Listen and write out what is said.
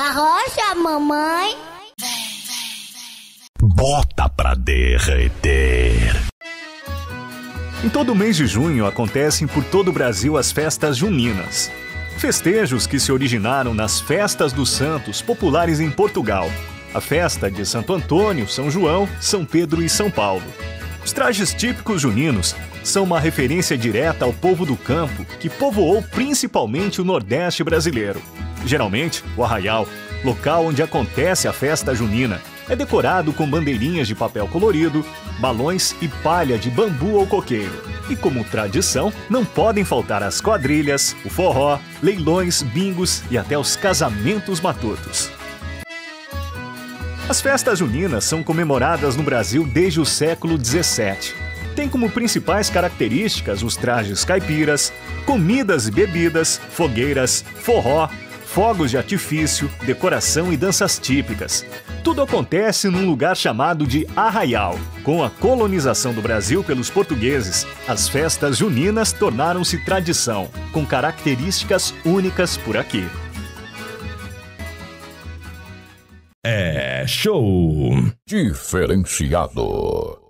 Arrocha, mamãe. Bota pra derreter. Em todo mês de junho acontecem por todo o Brasil as festas juninas. Festejos que se originaram nas festas dos santos populares em Portugal. A festa de Santo Antônio, São João, São Pedro e São Paulo. Os trajes típicos juninos são uma referência direta ao povo do campo que povoou principalmente o Nordeste brasileiro. Geralmente, o arraial, local onde acontece a festa junina, é decorado com bandeirinhas de papel colorido, balões e palha de bambu ou coqueiro. E como tradição, não podem faltar as quadrilhas, o forró, leilões, bingos e até os casamentos matutos. As festas juninas são comemoradas no Brasil desde o século XVII. Tem como principais características os trajes caipiras, comidas e bebidas, fogueiras, forró, fogos de artifício, decoração e danças típicas. Tudo acontece num lugar chamado de arraial. Com a colonização do Brasil pelos portugueses, as festas juninas tornaram-se tradição, com características únicas por aqui. É show! Diferenciado.